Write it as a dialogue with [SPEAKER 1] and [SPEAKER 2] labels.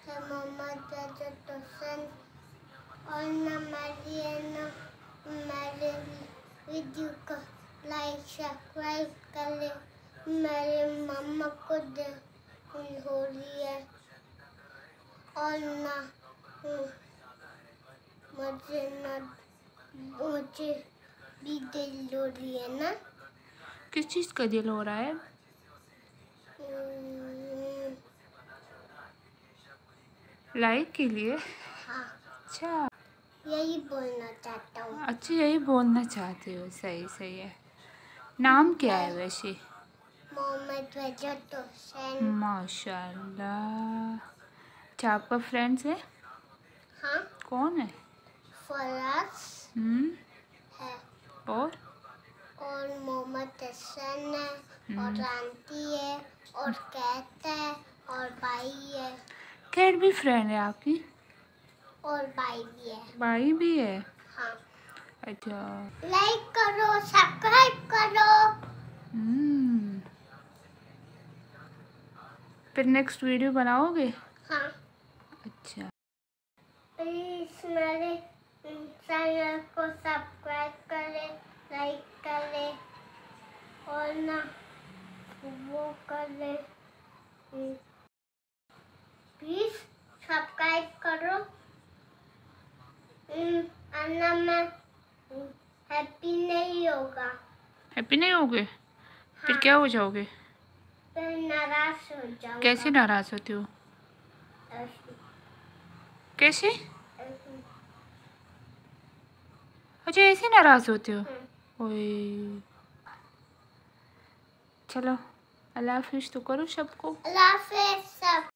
[SPEAKER 1] है मोहम्मद हुसैन और ना मेरे वीडियो को लाइक सब्सक्राइब कर ले। मेरे मम्मा को हो रही है और ना मुझे भी दिल हो रही है ना।
[SPEAKER 2] किस चीज़ का दिल हो रहा है? लाइक के लिए?
[SPEAKER 1] हाँ।
[SPEAKER 2] अच्छा,
[SPEAKER 1] यही बोलना चाहता हूँ।
[SPEAKER 2] अच्छा यही बोलना चाहते हो, सही सही है। नाम क्या है वैसे?
[SPEAKER 1] मोहम्मद हुसैन।
[SPEAKER 2] माशाल्लाह। अच्छा, आपका फ्रेंड्स है?
[SPEAKER 1] हाँ।
[SPEAKER 2] कौन है?
[SPEAKER 1] फराज है
[SPEAKER 2] और
[SPEAKER 1] मोहम्मद हुसैन है और आंटी है और कैट है और भाई है।
[SPEAKER 2] कैट भी फ्रेंड है आपकी?
[SPEAKER 1] और भाई भी है।
[SPEAKER 2] भाई भी है?
[SPEAKER 1] हाँ।
[SPEAKER 2] अच्छा,
[SPEAKER 1] लाइक करो, सब्सक्राइब करो।
[SPEAKER 2] फिर नेक्स्ट वीडियो बनाओगे?
[SPEAKER 1] हाँ।
[SPEAKER 2] अच्छा,
[SPEAKER 1] प्लीज मेरे चैनल को सब्सक्राइब करें, लाइक करें और ना वो करें। प्लीज सब्सक्राइब करो। अन्ना मैं हैप्पी नहीं होगा।
[SPEAKER 2] हैप्पी नहीं होगे?
[SPEAKER 1] हाँ।
[SPEAKER 2] फिर क्या हो जाओगे?
[SPEAKER 1] फिर नाराज हो जाऊंगा।
[SPEAKER 2] कैसे नाराज होती हो? कैसे? अच्छा, ऐसे नाराज होते हो? ओए, चलो अल्लाह हाफिज़ तो करो सबको।
[SPEAKER 1] अल्लाह हाफिज़ सब।